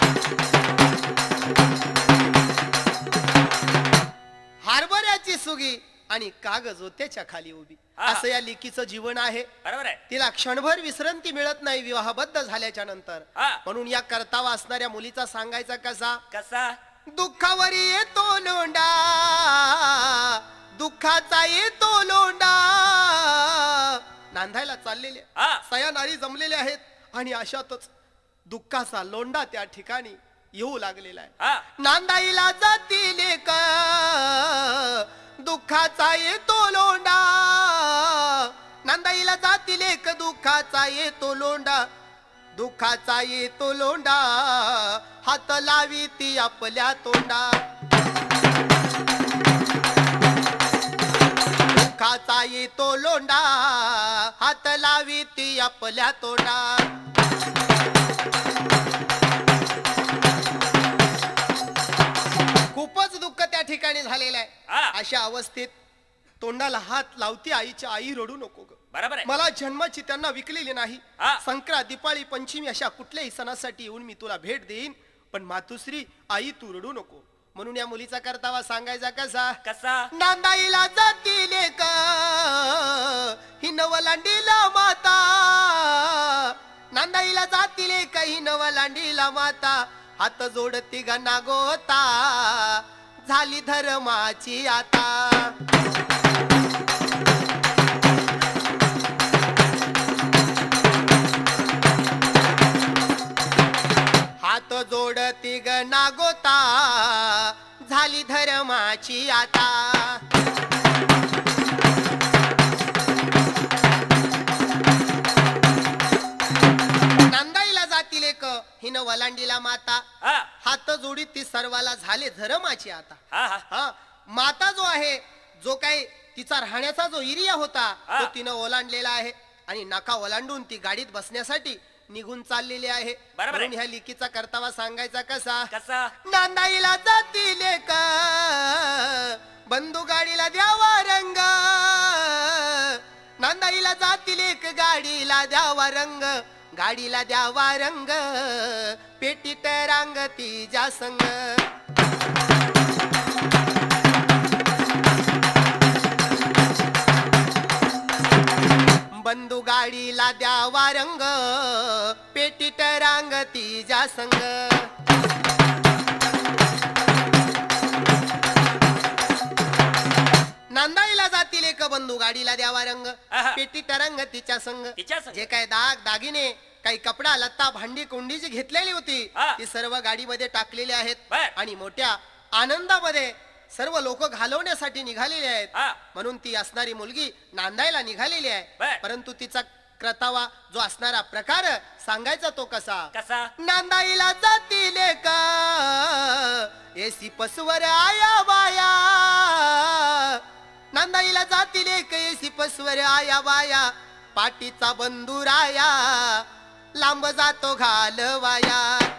Speaker 1: हरभऱ्याची सुगी आणि कागज त्याच्या खाली उभी.
Speaker 3: हा.
Speaker 1: असं या लेकीचं जीवन आहे.
Speaker 3: बरोबर आहे.
Speaker 1: तिला क्षणभर विश्रांती मिळत नाही विवाहबद्ध झाल्याच्या नंतर.
Speaker 3: हा.
Speaker 1: म्हणून या कर्तावा असणाऱ्या मुलीचा सांगायचा कसा.
Speaker 3: कसा
Speaker 1: दुःखावरी येतो लोंडा. दुःखाचा येतो लोंडा. नांदायला चाललेले
Speaker 3: हा.
Speaker 1: सया नारी जमलेले आहेत आणि अशातच दुःखाचा लोंडा त्या ठिकाणी येऊ लागलेला आहे.
Speaker 3: हा
Speaker 1: नांदाईला जातील का दुःखाचा येतो लोंडा. नांदाईला जातील एक दुःखाचा येतो लोंडा. दुःखाचा येतो लोंडा. हात लावी ती आपल्या तोंडा. त्याचा येतो लोंडा हात लावी ती आपल्या तोंडा. खूपच दुःख त्या ठिकाणी झालेलं आहे. अशा अवस्थेत तोंडाला हात लावती आईच्या आई रडू नको ग.
Speaker 3: बरोबर आहे.
Speaker 1: मला जन्माची त्यांना विकलेली नाही. संक्रांत दिपाळी पंचमी अशा कुठल्याही सणासाठी येऊन मी तुला भेट देईन, पण मातुश्री आई तू रडू नको. म्हणून या मुलीचा कर्तव्य सांगायचा कसा
Speaker 3: कसा.
Speaker 1: नांदाईला जाती लेक ही नवलांडीला माता. नांदाईला जाती लेक ही नवलांडीला माता. हात जोडती गणा गोता झाली धर्माची आता. हात जोडती गणा गोता झाली धर्माची आता. नांदाईला जातील एक हिन वलांडीला माता. हात जोडी ती सर्वाला झाले धर्माची आता. हा माता जो आहे, जो काही तिचा राहण्याचा जो एरिया होता तो तिनं ओलांडलेला आहे आणि नाका ओलांडून ती गाडीत बसण्यासाठी निघून चाललेली आहे. म्हणून ह्या लिकीचा कर्तव्य सांगायचा कसा
Speaker 3: कसा.
Speaker 1: नांदाईला जातील एक बंधू गाडीला द्यावा रंग. नांदाईला जातील एक गाडीला द्यावा रंग. गाडीला द्यावा रंग पेटीत रांग तिच्या संग. बंधू गाडीला द्यावा रंग पेटीत रांग तिच्या संग. नांदाईला जातील एक बंधू गाडीला द्यावा रंग पेटीत रंग तिच्या संग. जे काय दाग दागिने काही कपडा लत्ता भांडी कोंडी जी घेतलेली होती ती सर्व गाडीमध्ये टाकलेली आहेत आणि मोठ्या आनंदामध्ये सर्व लोक घालवण्यासाठी निघालेले आहेत. म्हणून ती असणारी मुलगी नांदायला निघालेली आहे. परंतु तिचा कर्तव्य जो असणारा प्रकार सांगायचा तो कसा
Speaker 3: कसा.
Speaker 1: नांदाईला जातील का एसी पसवर आया बाया. नांदाईला जातील एक एसी पसवर आया बाया. पाटीचा बंधू राया लांब जातो घालवाया.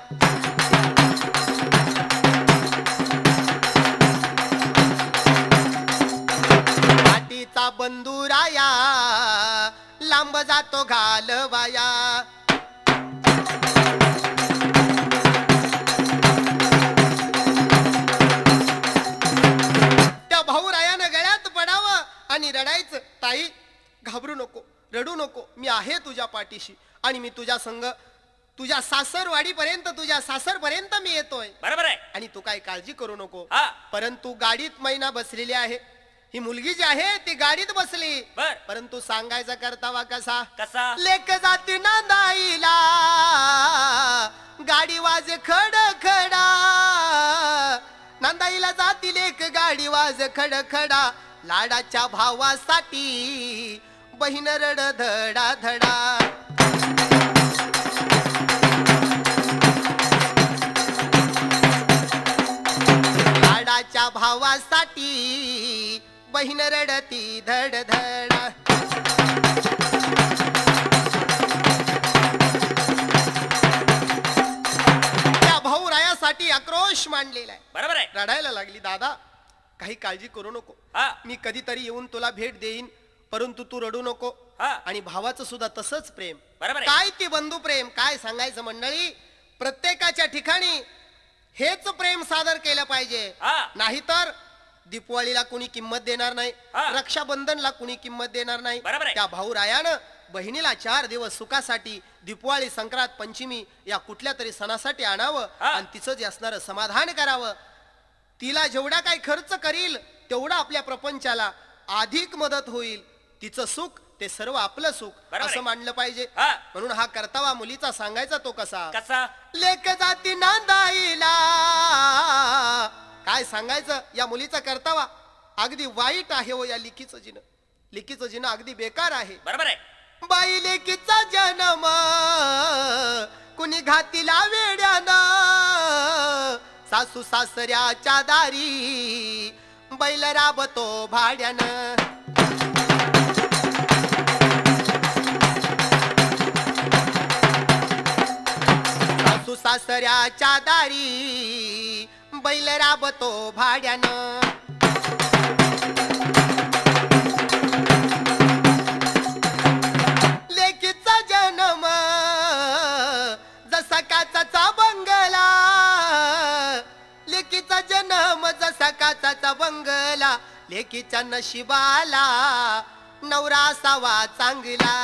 Speaker 1: पाटीचा बंधू राया लांब जातो घालवाया. त्या भाऊरायानं गळ्यात पडावं आणि रडायचं. ताई घाबरू नको, रडू नको, मी आहे तुझ्या पाठीशी आणि मी तुझ्या संग तुझ्या सासरवाडीपर्यंत तुझ्या सासरपर्यंत मी येतोय.
Speaker 3: बरोबर आहे.
Speaker 1: आणि तू काय काळजी करू नको. परंतु गाडीत मैना बसलेली आहे. ही मुलगी जी आहे ती गाडीत बसली. परंतु सांगायचा कर्तव्य कसा
Speaker 3: कसा.
Speaker 1: लेक जाती नांदाईला गाडी वाज खड खडा. नांदाईला जाती लेक गाडी वाज खड खडा. लाडाच्या भावासाठी बहीण रड धडा धडा. लाडाच्या भावासाठी बहीण रडती धड धडा. त्या भाऊरायासाठी आक्रोश मांडलेला आहे.
Speaker 3: बरोबर आहे.
Speaker 1: रडायला लागली. दादा काही काळजी करू नको, मी कधीतरी येऊन तुला भेट देईन, परंतु तू रडू नको. आणि भावाचं सुद्धा तसंच प्रेम. काय ती बंधू प्रेम काय सांगायचं मंडळी. प्रत्येकाच्या ठिकाणी हेच प्रेम सादर केलं पाहिजे. नाहीतर दीपावलीला कुणी किंमत देणार नाही, रक्षाबंधनला कुणी किंमत देणार नाही. त्या भाऊरायानं बहिणीला 4 दिवस सुखासाठी दीपावली संक्रांत पंचमी या कुठल्या तरी सणासाठी आणावं आणि तिचं जे असणारं समाधान करावं. तिला जेवढा काही खर्च करील तेवढा आपल्या प्रपंचाला अधिक मदत होईल. तिचं सुख ते सर्व आपलं सुख असं मानलं पाहिजे. म्हणून हा कर्तव्य मुलीचा सांगायचा तो कसा
Speaker 3: कसा.
Speaker 1: लेक जाती नांदाईला. काय सांगायचं या मुलीचा कर्तव्य अगदी वाईट आहे हो. या लिकीचं जिनं, लिकीचं जिनं अगदी बेकार आहे.
Speaker 3: बरोबर आहे.
Speaker 1: बाई लेकीचा जन्म कुणी घातीला वेड्यानं. सासू सासऱ्याच्या दारी बैल राबतो भाड्यानं. सुसासऱ्याच्या दारी बैल राबतो भाड्यानं. लेकीचा जन्म जसा काचाचा बंगला, लेकीचा जन्म जसा काचाचा बंगला, लेकीच्या नशिबाला नवरा असावा चांगला.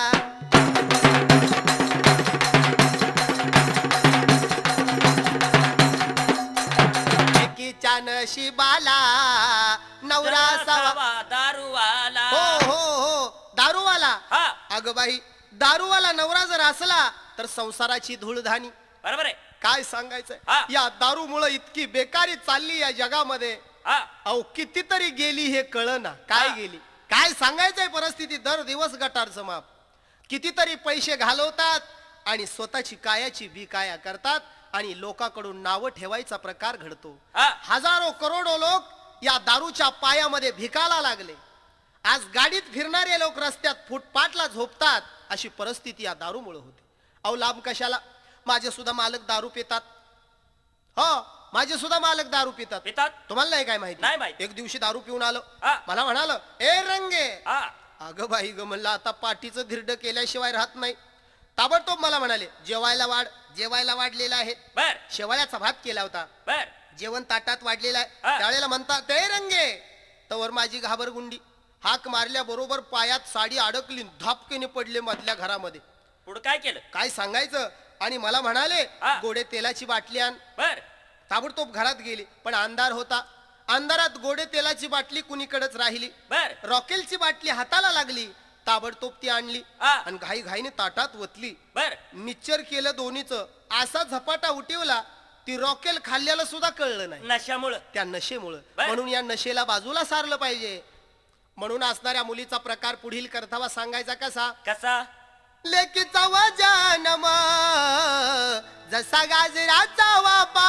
Speaker 1: लेकीच्या नशिबाला नवरा असावा
Speaker 3: दारूवाला.
Speaker 1: हो हो हो, दारूवाला.
Speaker 3: हा
Speaker 1: अगं बाई, दारूवाला नवरा जर असला तर संसाराची धूळधाणी.
Speaker 3: बरोबर आहे.
Speaker 1: काय सांगायचंय,
Speaker 3: हा.
Speaker 1: या दारूमुळे इतकी बेकारी चालली या जगामध्ये.
Speaker 3: हा
Speaker 1: अहो कितीतरी गेली हे कळना. काय
Speaker 3: हा.
Speaker 1: गेली काय सांगायचंय परिस्थिती. दर दिवस गटारचं माप. कितीतरी पैसे घालवतात आणि स्वतःची कायाची बिकाया करतात आणि लोकांकडून नावं ठेवायचा प्रकार घडतो.
Speaker 3: हा.
Speaker 1: हजारो करोडो लोक या दारूच्या पायामध्ये भिकायला लागले. आज गाडीत फिरणारे लोक रस्त्यात फुटपाथला झोपतात. अशी परिस्थिती या दारूमुळे होते. अहो लांब कशाला, माझे सुद्धा मालक दारू पितात. हो, माझे सुद्धा मालक दारू पितात.
Speaker 3: पितात.
Speaker 1: तुम्हाला नाही काय माहिती?
Speaker 3: नाही माहिती.
Speaker 1: एक दिवशी दारू पिऊन आलो.
Speaker 3: हा.
Speaker 1: मला म्हणाल, ए रंगे.
Speaker 3: हा
Speaker 1: अगं बाई ग, म्हणलं आता पाठीचं धिरड केल्याशिवाय राहत नाही. ताबडतोब मला म्हणाले, जेवायला वाढ. जेवायला वाढलेला आहे.
Speaker 3: बर
Speaker 1: शेवाळ्याचा भात केला होता.
Speaker 3: बर.
Speaker 1: जेवण ताटात वाढलेलं आहे.
Speaker 3: हा.
Speaker 1: त्यावेळेला म्हणतात, ते रंगे. तवर माझी घाबरगुंडी. हाक मारल्या बरोबर पायात साडी अडकली, धापकेने पडले मधल्या घरामध्ये.
Speaker 3: पुढे काय केलं?
Speaker 1: काय सांगायचं. आणि मला म्हणाले,
Speaker 3: हा.
Speaker 1: गोडे तेलाची बाटली आण.
Speaker 3: बर
Speaker 1: ताबडतोब घरात गेली, पण अंधार होता. अंधारात गोडे तेलाची बाटली कुणीकडेच राहिली.
Speaker 3: बर
Speaker 1: रॉकेलची बाटली हाताला लागली. ताबडतोब ती आणली
Speaker 3: हा.
Speaker 1: आणि घाई घाईने ताटात वतली.
Speaker 3: बर.
Speaker 1: निच्चर केलं दोन्हीच. असा झपाटा उठवला, ती रॉकेल खाल्ल्याला सुद्धा कळलं नाही.
Speaker 3: नशामुळं.
Speaker 1: त्या नशेमुळं.
Speaker 3: बर.
Speaker 1: म्हणून या नशेला बाजूला सारलं पाहिजे. म्हणून असणाऱ्या मुलीचा प्रकार पुढील करतावा सांगायचा कसा.
Speaker 3: कसा?
Speaker 1: लेकीचा वजनम जसा गाजराचा वापा,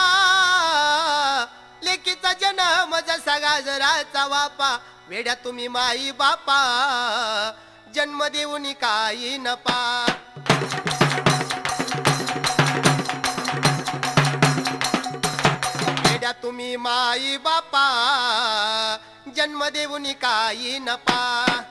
Speaker 1: लेकीचा जन्म जसा गाजराचा वापा, वेड्या तुम्ही माई बापा जन्म देऊन काही नपा. वेड्या तुम्ही माई बापा जन्म देऊन काही नपा.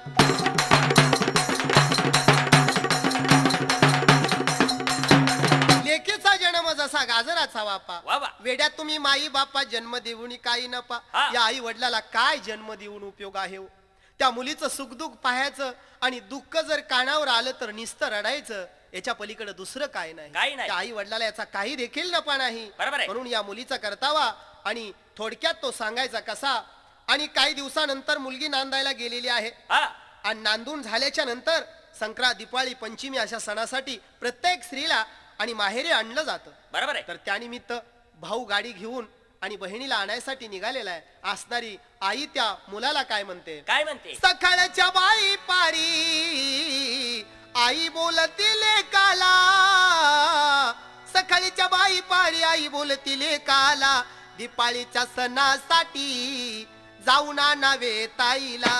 Speaker 1: लेकीचा जन्म जसा गाजराचा वापा,
Speaker 3: वा वा.
Speaker 1: वेड्यात तुम्ही माई बापा जन्म देऊन काही नपा.
Speaker 3: हा.
Speaker 1: या आई वडिलाला काय जन्म देऊन उपयोग आहे हो? त्या मुलीचं सुखदुःख पाहायचं आणि दुःख जर कानावर आलं तर नुसतं रडायचं. याच्या पलीकडे दुसरं काय नाही.
Speaker 3: काही नाही.
Speaker 1: त्या आई वडिलाला याचा काही देखील नफा नाही.
Speaker 3: बरोबर आहे.
Speaker 1: म्हणून या मुलीचा करतावा आणि थोडक्यात तो सांगायचा कसा. आणि काही दिवसानंतर मुलगी नांदायला गेलेली आहे.
Speaker 3: हा
Speaker 1: आणि नांदून झाल्याच्या नंतर संक्रांत, दिवाळी, पंचमी अशा सणासाठी प्रत्येक स्त्रीला आणि माहेरी आणलं जातं.
Speaker 3: बरोबर आहे.
Speaker 1: तर त्यानिमित्त भाऊ गाडी घेऊन आणि बहिणीला आणायसाठी निघालेला आहे. असणारी आई त्या मुलाला काय म्हणते.
Speaker 3: काय म्हणते.
Speaker 1: सकाळच्या बाई पारी आई बोलती लेकाला, सकाळीच्या बाई पारी आई बोलती लेकाला, दिपाळीच्या सणासाठी जाऊन आणावे ताईला.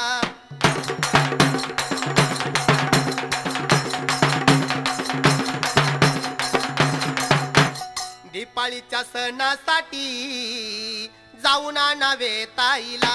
Speaker 1: दिपाळीच्या सणासाठी जाऊन आणावे ताईला.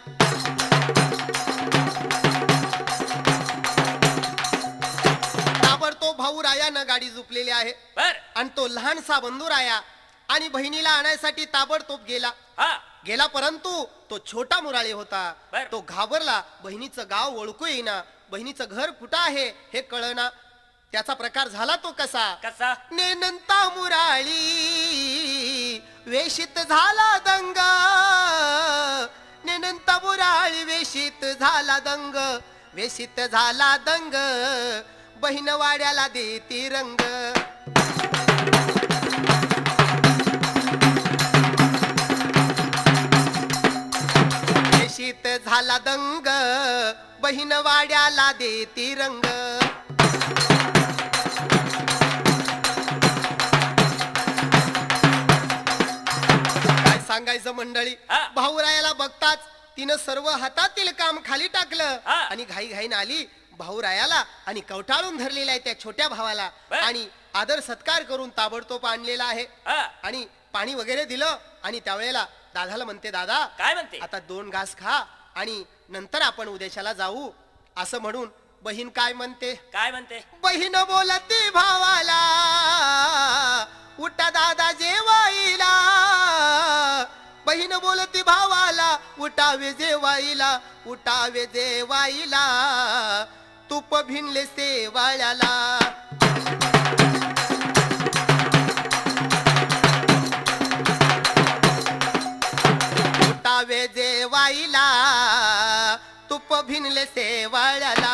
Speaker 1: ताबडतोब भाऊ रायानं गाडी झुपलेली आहे.
Speaker 3: बर.
Speaker 1: आणि तो लहानसा बंधू राया आणि बहिणीला आणायसाठी ताबडतोब गेला.
Speaker 3: हा
Speaker 1: गेला, परंतु तो छोटा मुराळे होता.
Speaker 3: बर.
Speaker 1: तो घाबरला. बहिणीचं गाव ओळखू येईना, बहिणीचं घर कुठं आहे हे कळना. त्याचा प्रकार झाला तो कसा.
Speaker 3: कसा.
Speaker 1: नेनंता मुराळी वेशीत झाला दंग, नेनंता मुराळी वेशीत झाला दंग, वेशीत झाला दंग, बहीण वाड्याला देती रंग. वेशीत झाला दंग, बहीण वाड्याला देती रंग. सांगायचं मंडळी.
Speaker 3: हा.
Speaker 1: भाऊरायाला बघताच तिनं सर्व हातातील काम खाली टाकलं
Speaker 3: हा.
Speaker 1: आणि घाई घाईन आली भाऊरायाला आणि कवटाळून धरलेला आहे त्या छोट्या भावाला
Speaker 3: बर.
Speaker 1: आणि आदर सत्कार करून ताबडतोब आणलेला आहे
Speaker 3: हा
Speaker 1: आणि पाणी वगैरे दिलं आणि त्यावेळेला दादाला म्हणते, दादा
Speaker 3: काय म्हणते
Speaker 1: आता 2 घास खा आणि नंतर आपण उद्याच्याला जाऊ. असं म्हणून बहीण काय म्हणते,
Speaker 3: काय म्हणते
Speaker 1: बहीण बोलती भावाला, उठा दादा जेवाईला. बहीण बोलती भावाला, उठावे जेवाईला, उठावे जेवाईला. तूप भिनले सेवाळ्याला. उठावे जेवाईला, तूप भिनले सेवाळ्याला.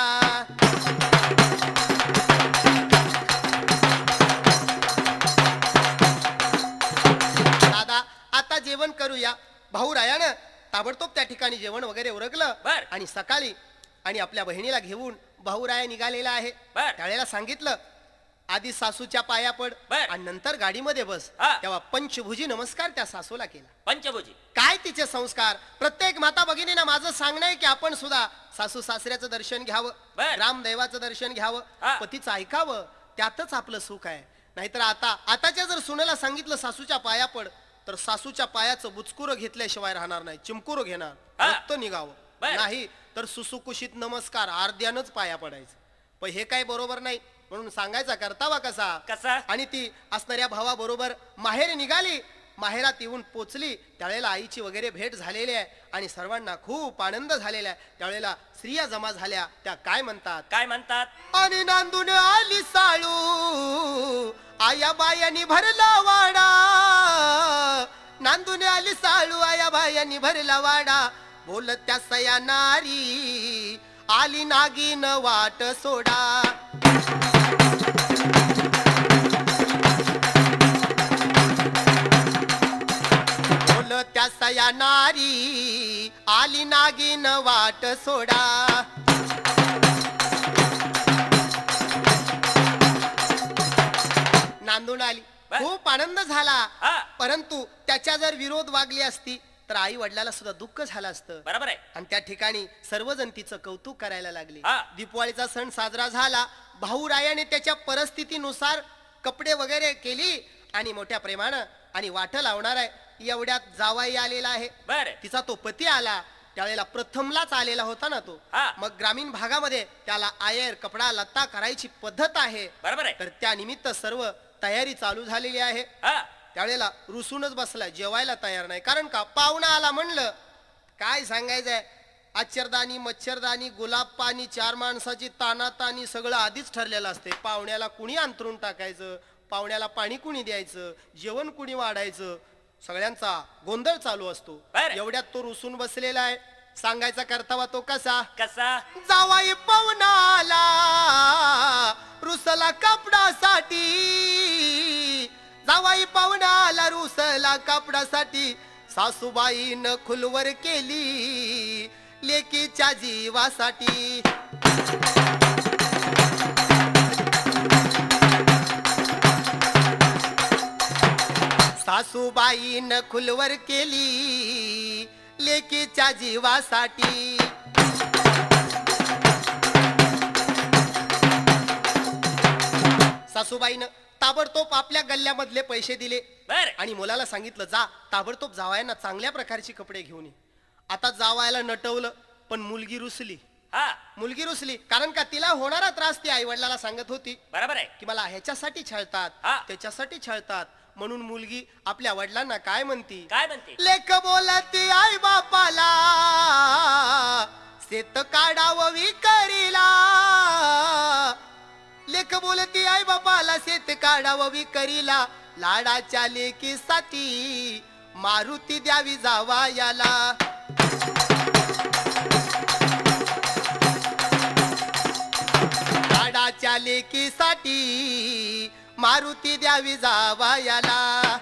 Speaker 1: दादा आता जेवण करूया. भाऊ रायानं ताबडतोब त्या ठिकाणी जेवण वगैरे उरकलं
Speaker 3: बर.
Speaker 1: आणि सकाळी आणि आपल्या बहिणीला घेऊन भाऊ राया निघालेला आहे.
Speaker 3: बर.
Speaker 1: त्यावेळेला सांगितलं, आधी सासूच्या पाया पड
Speaker 3: बर.
Speaker 1: आणि नंतर गाडीमध्ये बस.
Speaker 3: हा.
Speaker 1: तेव्हा पंचभुजी नमस्कार त्या सासूला केला.
Speaker 3: पंचभुजी
Speaker 1: काय तिचे संस्कार. प्रत्येक माता भगिनींना माझं सांगणं आहे की आपण सुद्धा सासू सासऱ्याचं दर्शन घ्यावं,
Speaker 3: बर.
Speaker 1: रामदैवाचं दर्शन घ्यावं,
Speaker 3: हा.
Speaker 1: पतीचं ऐकावं, त्यातच आपलं सुख आहे. नाहीतर आताच्या जर सुनेला सांगितलं सासूच्या पाया पड, तर सासूच्या पायाचं बुचकुरं घेतल्याशिवाय राहणार नाही, चिमकुरं घेणार,
Speaker 3: हा.
Speaker 1: रक्त निघावं.
Speaker 3: बर.
Speaker 1: नाही तर सुसुकुशीत नमस्कार अर्ध्यानच पाया पडायचं. पण हे काय बरोबर नाही, म्हणून सांगायचा करतावा कसा.
Speaker 3: कसा
Speaker 1: आणि ती असणाऱ्या भावाबरोबर माहेर निघाली. माहेरात येऊन पोचली त्यावेळेला आईची वगैरे भेट झालेली आहे आणि सर्वांना खूप आनंद झालेला आहे. त्यावेळेला स्त्रिया जमा झाल्या. त्या काय म्हणतात,
Speaker 3: काय म्हणतात
Speaker 1: आणि नांदून आली साळू, आया बायानी भरला वाडा. नांदून आली साळू, आया बायानी भरला वाडा. बोलत त्या सया नारी, आली नागिन वाट सोडा. त्या सया नारी, आली नागिन वाट सोडा. नांदून आली, खूप आनंद झाला.
Speaker 3: हा.
Speaker 1: परंतु त्याच्या जर विरोध वागली असती तर आई वडिलाला सुद्धा दुःख झालं असतं.
Speaker 3: बरोबर आहे
Speaker 1: आणि त्या ठिकाणी सर्वजण तिचं कौतुक करायला लागले.
Speaker 3: हा.
Speaker 1: दीपावलीचा सण साजरा झाला. भाऊ रायाने त्याच्या परिस्थितीनुसार कपडे वगैरे केली आणि मोठ्या प्रेमानं आणि वाट लावणार आहे एवढ्यात जावाई आलेला आहे.
Speaker 3: बर
Speaker 1: तिचा तो पती आला. त्यावेळेला प्रथमलाच आलेला होता ना तो.
Speaker 3: हा.
Speaker 1: मग ग्रामीण भागामध्ये त्याला आयर कपडा लत्ता करायची पद्धत आहे.
Speaker 3: बरोबर आहे
Speaker 1: तर त्या निमित्त सर्व तयारी चालू झालेली आहे.
Speaker 3: हा
Speaker 1: त्यावेळेला रुसूनच बसला, जेवायला तयार नाही. कारण का, पाहुणा आला म्हणलं काय सांगायचंय. आचरदानी मच्छरदानी गुलाब पाणी 4 माणसाची तानातानी सगळं आधीच ठरलेलं असते. पाहुण्याला कुणी अंतरून टाकायचं, पाहुण्याला पाणी कुणी द्यायचं, जेवण कुणी वाढायचं, सगळ्यांचा गोंधळ चालू असतो.
Speaker 3: बरं.
Speaker 1: एवढ्यात तो रुसून बसलेला आहे. सांगायचा करतावा तो कसा,
Speaker 3: कसा
Speaker 1: जावाई पाहुणाला रुसला कपडासाठी. जावाई पाहुणाला रुसला कपडासाठी. सासूबाईनं खुलवर केली लेकीच्या जीवासाठी. सासूबाईनं खुलवर केली लेकीच्या जीवासाठी. सासूबाईनं ताबडतोब आपल्या गल्ल्यामधले पैसे दिले
Speaker 3: बर
Speaker 1: आणि मुलाला सांगितलं, जा ताबडतोब जावायांना चांगल्या प्रकारची कपडे घेऊन ये. आता जावायला नटवलं पण मुलगी रुसली.
Speaker 3: हा
Speaker 1: मुलगी रुसली कारण का, तिला होणारा त्रास ती आई वडिलाला सांगत होती
Speaker 3: बरोबर आहे
Speaker 1: की मला ह्याच्यासाठी छळतात,
Speaker 3: हा.
Speaker 1: त्याच्यासाठी छळतात. म्हणून मुलगी आपल्या वडिलांना काय म्हणती,
Speaker 3: काय म्हणते
Speaker 1: लेक बोलती आई बापाला शेत काढावं विकरीला. लेक बोलती आई बापाला शेत काढावं विकरीला. लाडाच्या लेकीसाठी मारुती द्यावी जावायाला. लाडाच्या लेकीसाठी मारुती द्यावी जावायाला.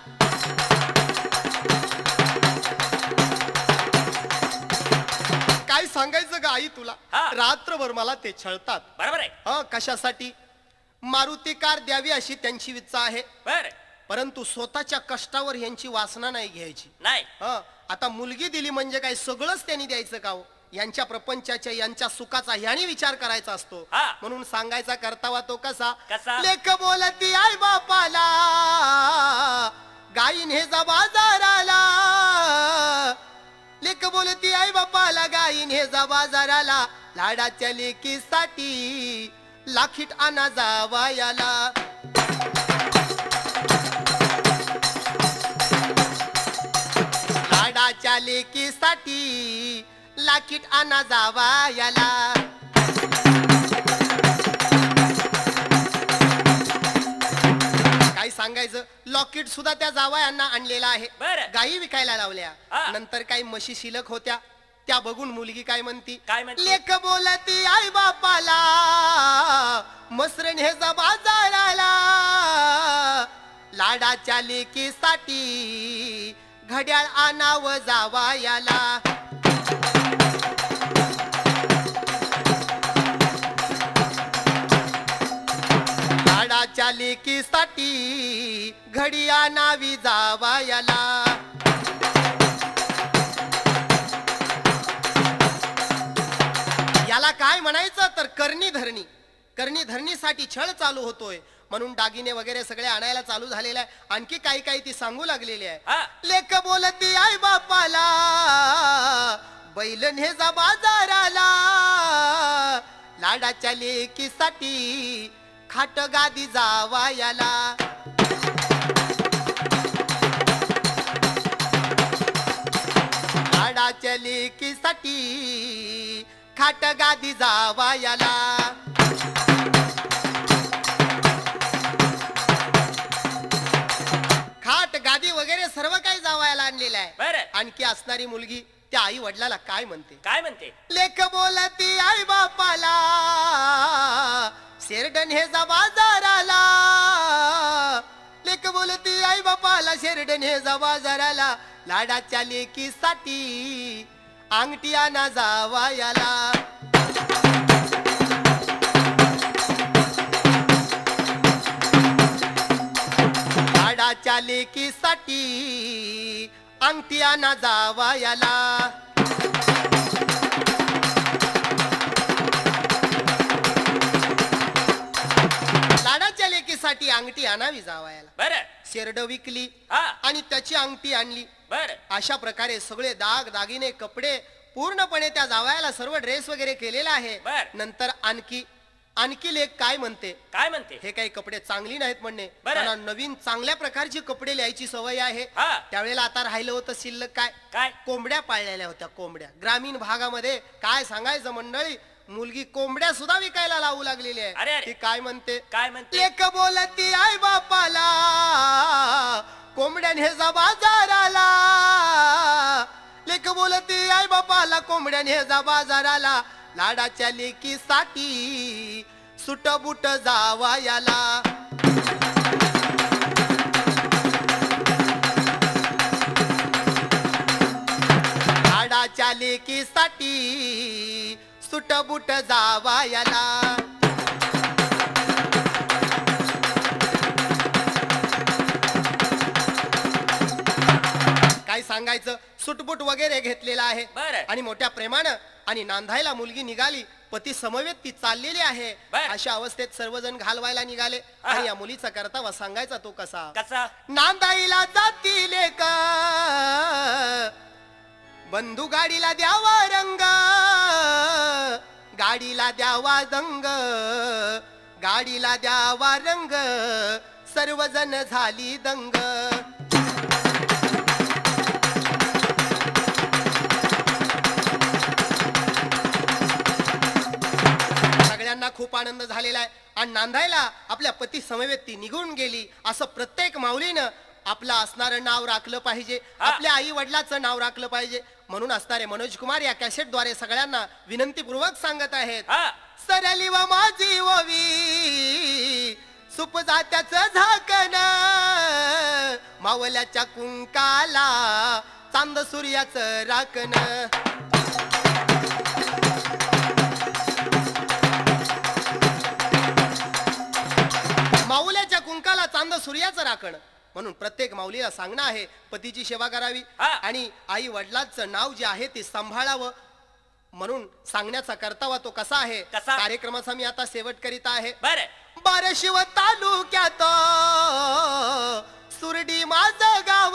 Speaker 1: काय सांगायचं ग आई तुला,
Speaker 3: हा.
Speaker 1: रात्रभर मला ते छळतात.
Speaker 3: बरोबर आहे
Speaker 1: कशासाठी, मारुती कार द्यावी अशी त्यांची इच्छा आहे.
Speaker 3: बर
Speaker 1: परंतु स्वतःच्या कष्टावर यांची वासना नाही घ्यायची.
Speaker 3: नाही
Speaker 1: आता मुलगी दिली म्हणजे काय सगळंच त्यांनी द्यायचं का हो? यांच्या प्रपंचाच्या यांच्या सुखाचा ह्यानी विचार करायचा असतो.
Speaker 3: हा.
Speaker 1: म्हणून सांगायचा करतावा तो कसा
Speaker 3: कसा?
Speaker 1: लेख बोलती आई बापाला गायीन हे जा बाजाराला. लेख बोलती आई बापाला गायीन हे जा बाजाराला. लाडाच्या लेकीसाठी लाखीट आणा जावायाला. लाडाच्या लेकीसाठी लाखीट आणा जावायाला. काय सांगायचं लॉकेट सुद्धा त्या जावयांना आणलेला आहे.
Speaker 3: बरं.
Speaker 1: गायी विकायला लावल्या.
Speaker 3: हा.
Speaker 1: नंतर काही म्हशी शिल्लक होत्या त्या बघून मुलगी काय म्हणती
Speaker 3: काय म्हणते?
Speaker 1: लेख बोलती आई बापाला मसरण हे जा बाजाराला. लाडाच्या लेकीसाठी घड्याळ आणाव जावायाला. लाडाच्या लेकीसाठी घडी आणावी जावायाला. याला काय म्हणायचं तर करणी धरणी. करणी धरणीसाठी छळ चालू होतोय म्हणून दागिने वगैरे सगळे आणायला चालू झालेले आहे. आणखी काही काही ती सांगू लागलेली आहे.
Speaker 3: हा.
Speaker 1: लेख बोलती आई बापाला बैल ने जा बाजाराला. लाडाच्या लेकीसाठी खाट गादी जावायाला. लाडाच्या लेकीसाठी खाट गादी जावायाला. खाट गादी वगैरे सर्व काही जावायला आणलेलं आहे.
Speaker 3: बरं.
Speaker 1: आणखी असणारी मुलगी त्या आई वडिलाला काय म्हणते
Speaker 3: काय म्हणते?
Speaker 1: लेख बोलती आई बापाला शेरडन हे जा बाजाराला. लेख बोलती आई बापाला शेरडन हे जा बाजाराला. लाडाच्या लेकीसाठी अंगठी आणा जावायाला. लाडाच्या लेकीसाठी अंगठी आणा जावायाला. लाडाच्या लेकीसाठी अंगठी आणावी जावायाला.
Speaker 3: बरं.
Speaker 1: शेरड विकली
Speaker 3: हा.
Speaker 1: आणि त्याची अंगठी आणली.
Speaker 3: बरं.
Speaker 1: अशा प्रकारे सगळे दाग दागिने कपडे पूर्णपणे त्या जावयाला सर्व ड्रेस वगैरे केलेला आहे.
Speaker 3: बर.
Speaker 1: नंतर आणखी आणखी लेख काय म्हणते
Speaker 3: काय म्हणते?
Speaker 1: हे काही कपडे चांगली नाहीत म्हणणे.
Speaker 3: बरं.
Speaker 1: त्यांना नवीन चांगल्या प्रकारची कपडे लिहायची सवय आहे.
Speaker 3: हा.
Speaker 1: त्यावेळेला आता राहिलं होतं शिल्लक काय
Speaker 3: काय?
Speaker 1: कोंबड्या पाळलेल्या होत्या. कोंबड्या ग्रामीण भागामध्ये काय सांगायचं मंडळी मुलगी कोंबड्या सुद्धा विकायला लावू लागलेली
Speaker 3: अरे,
Speaker 1: आहे.
Speaker 3: अरे.
Speaker 1: ती काय म्हणते
Speaker 3: काय म्हणते?
Speaker 1: लेख बोलती आई बापाला कोंबड्याने जा बाजाराला. लेख बोलती आई बापाला कोंबड्याने जा बाजाराला. लाडाच्या लेकीसाठी सुट बुट जावायाला. लाडाच्या लेकीसाठी सुट बुट जावायाला. काय सांगायचं सुटबुट वगैरे घेतलेला आहे.
Speaker 3: बरं.
Speaker 1: आणि मोठ्या प्रेमानं आणि नांदायला मुलगी निघाली. पती समवेत ती चाललेली आहे.
Speaker 3: बरं.
Speaker 1: अशा अवस्थेत सर्वजण घालवायला निघाले.
Speaker 3: हा.
Speaker 1: आणि या मुलीचा करतावा सांगायचा तो कसा
Speaker 3: कसा?
Speaker 1: नांदाईला जाती लेक बंधू गाडीला द्यावा रंग. गाडीला द्यावा दंग गाडीला द्यावा रंग सर्वजण झाली दंग. सगळ्यांना खूप आनंद झालेला आहे. आणि नांदायला आपल्या पती समवेत ती निघून गेली. असं प्रत्येक माऊलीनं आपलं असणारं नाव राखलं पाहिजे. आपल्या आई वडिलाचं नाव राखलं पाहिजे. म्हणून असणारे मनोज कुमार या कॅसेटद्वारे सगळ्यांना विनंतीपूर्वक सांगत आहेत.
Speaker 3: हा.
Speaker 1: सरली व माझी ओवी सुप जात्याचं झाकण मावल्याच्या कुंकाला चांद सूर्याचं राखण. माऊल्याच्या कुंकाला चांद सूर्याचं राखण म्हणून प्रत्येक माऊलीला सांगणं आहे पतीची सेवा करावी.
Speaker 3: हा.
Speaker 1: आणि आई वडिलांचं नाव जे आहे ते सांभाळावं. म्हणून सांगण्याचा कर्तव्य तो कसा आहे.
Speaker 3: कसा?
Speaker 1: कार्यक्रमाचा मी आता शेवट करीत आहे.
Speaker 3: बर
Speaker 1: बारशिव तालुक्यात सुरडी माझं गाव,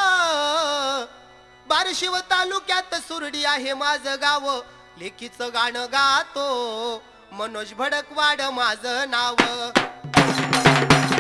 Speaker 1: बारशिव तालुक्यात सुरडी आहे माझं गाव. लेकीचं गाणं गातो मनोज भडकवाड माझं नाव.